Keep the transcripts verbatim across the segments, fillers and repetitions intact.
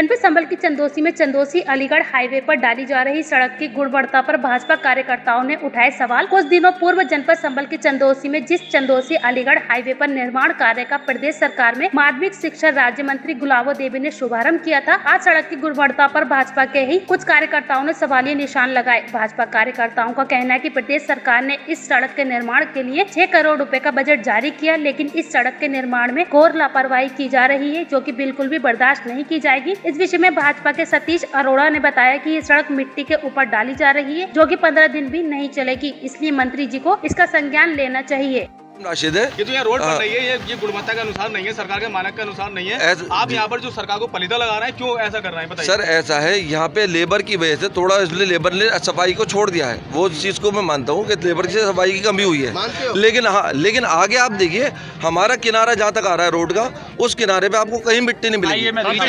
जनपद संभल की चंदोसी में चंदोसी अलीगढ़ हाईवे पर डाली जा रही सड़क की गुणवत्ता पर भाजपा कार्यकर्ताओं ने उठाए सवाल। कुछ दिनों पूर्व जनपद संभल की चंदोसी में जिस चंदोसी अलीगढ़ हाईवे पर निर्माण कार्य का प्रदेश सरकार में माध्यमिक शिक्षा राज्य मंत्री गुलाबो देवी ने शुभारंभ किया था, आज सड़क की गुणवत्ता पर भाजपा के ही कुछ कार्यकर्ताओं ने सवालिया निशान लगाए। भाजपा कार्यकर्ताओं का कहना है कि प्रदेश सरकार ने इस सड़क के निर्माण के लिए छह करोड़ रुपए का बजट जारी किया, लेकिन इस सड़क के निर्माण में घोर लापरवाही की जा रही है, जो कि बिल्कुल भी बर्दाश्त नहीं की जाएगी। इस विषय में भाजपा के सतीश अरोड़ा ने बताया कि ये सड़क मिट्टी के ऊपर डाली जा रही है, जो कि पंद्रह दिन भी नहीं चलेगी, इसलिए मंत्री जी को इसका संज्ञान लेना चाहिए। राशिद है ये तो यहाँ रोड बन रही है, ये ये गुणवत्ता के अनुसार नहीं है, सरकार के मानक के अनुसार नहीं है। आप यहाँ पर जो सरकार को पलीता लगा रहे हैं, क्यों ऐसा कर रहे हैं बताइए। सर ऐसा है, यहाँ पे लेबर की वजह से थोड़ा इसलिए लेबर ने सफाई को छोड़ दिया है। वो चीज़ को मैं मानता हूँ कि लेबर की सफाई की कमी हुई है, लेकिन हाँ लेकिन आगे आप देखिए हमारा किनारा जहाँ तक आ रहा है रोड का, उस किनारे पे आपको कहीं मिट्टी नहीं मिलेगी।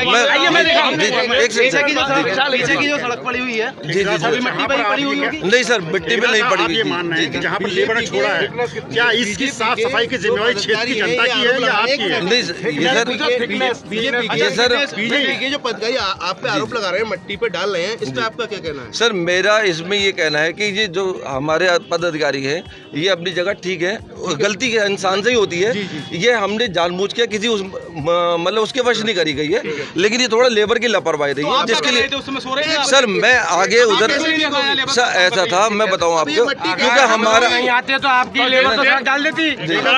पीछे की जो सड़क पड़ी हुई है जी जी सर मिट्टी पर पड़ी हुई होगी। नहीं सर, मिट्टी पे नहीं पड़ी हुई। जहाँ पर लेबर ने छोड़ा है, क्या इसकी साफ सफाई की जिम्मेवारी क्षेत्र की जनता की है या आपकी है? नहीं सर, बीजेपी के जो पदाधिकारी आप पे आरोप लगा रहे हैं, मिट्टी पे डाल रहे हैं, इस पे आपका क्या कहना है? सर मेरा इसमें ये कहना है कि ये जो हमारे पदाधिकारी हैं ये अपनी जगह ठीक है, गलती के इंसान से ही होती है। ये हमने जानबूझ के किसी मतलब उसके वश नहीं करी गई है, लेकिन ये थोड़ा लेबर की लापरवाही रही है, जिसके लिए सर मैं आगे उधर सर ऐसा था, मैं बताऊँ आपको, क्योंकि हमारा आते तो आपकी लेबर तो डाल देती।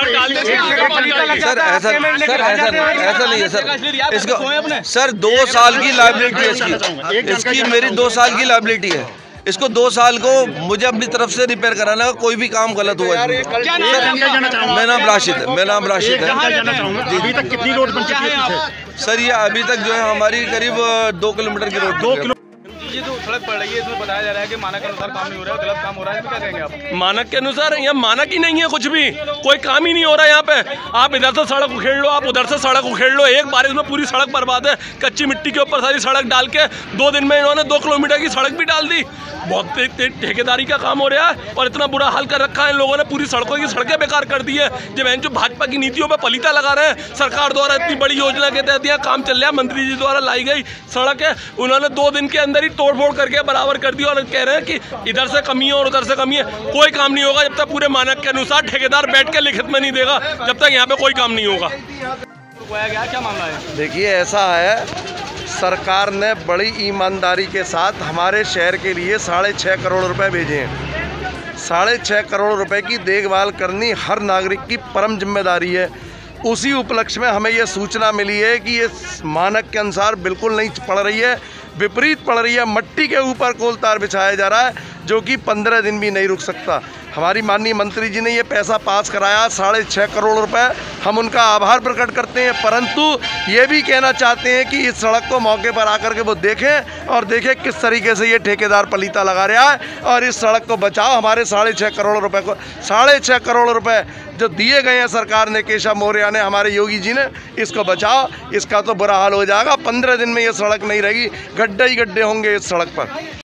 सर ऐसा सर ऐसा ऐसा नहीं है सर, इसको सर दो साल की लायबिलिटी है इसकी इसकी मेरी दो साल की लायबिलिटी है। इसको दो साल को मुझे अपनी तरफ से रिपेयर कराना है, कोई भी काम गलत हुआ है। मेरा नाम राशिद है, मेरा नाम राशिद है। अभी तक कितनी रोड बन चुकी है? सर ये अभी तक जो है हमारी करीब दो किलोमीटर की रोड। दो ये जो सड़क पड़ रही है इसमें बताया जा रहा है कि मानक के अनुसार काम नहीं हो रहा है, गलत काम हो रहा है, इसमें क्या कहेंगे आप? मानक के अनुसार यहाँ मानक ही नहीं है, कुछ भी कोई काम ही नहीं हो रहा है यहाँ पे। आप इधर से सड़क उखेड़ लो, आप उधर से सड़क उखेड़ लो, एक बारिश में पूरी सड़क बर्बाद है। कच्ची मिट्टी के ऊपर सारी सड़क डाल के दो दिन में इन्होंने दो किलोमीटर की सड़क भी डाल दी। बहुत ठेकेदारी का काम हो रहा है और इतना बुरा हाल कर रखा है इन लोगों ने, पूरी सड़कों की सड़कें बेकार कर दी है। जब जो भाजपा की नीतियों पे पलीता लगा रहे हैं, सरकार द्वारा इतनी बड़ी योजना के तहत यहाँ काम चल रहा है, मंत्री जी द्वारा लाई गई सड़क है, उन्होंने दो दिन के अंदर ही तोड़फोड़ करके बराबर कर दिया और कह रहे हैं कि इधर से कमी है और उधर से कमी है। कोई काम नहीं होगा जब तक पूरे मानक के अनुसार ठेकेदार बैठ के लिखित में नहीं देगा, जब तक यहाँ पे कोई काम नहीं होगा। क्या मामला है? देखिए ऐसा है, सरकार ने बड़ी ईमानदारी के साथ हमारे शहर के लिए साढ़े छः करोड़ रुपए भेजे हैं। साढ़े छः करोड़ रुपए की देखभाल करनी हर नागरिक की परम जिम्मेदारी है। उसी उपलक्ष्य में हमें यह सूचना मिली है कि ये मानक के अनुसार बिल्कुल नहीं पड़ रही है, विपरीत पड़ रही है। मट्टी के ऊपर कोलतार बिछाया जा रहा है, जो कि पंद्रह दिन भी नहीं रुक सकता। हमारी माननीय मंत्री जी ने ये पैसा पास कराया साढ़े छः करोड़ रुपए, हम उनका आभार प्रकट करते हैं, परंतु ये भी कहना चाहते हैं कि इस सड़क को मौके पर आकर के वो देखें और देखें किस तरीके से ये ठेकेदार पलीता लगा रहा है, और इस सड़क को बचाओ। हमारे साढ़े छः करोड़ रुपए को साढ़े छः करोड़ रुपए जो दिए गए हैं सरकार ने, केशव मौर्य ने, हमारे योगी जी ने, इसको बचाओ। इसका तो बुरा हाल हो जाएगा, पंद्रह दिन में ये सड़क नहीं रहेगी, गड्ढे ही गड्ढे होंगे इस सड़क पर।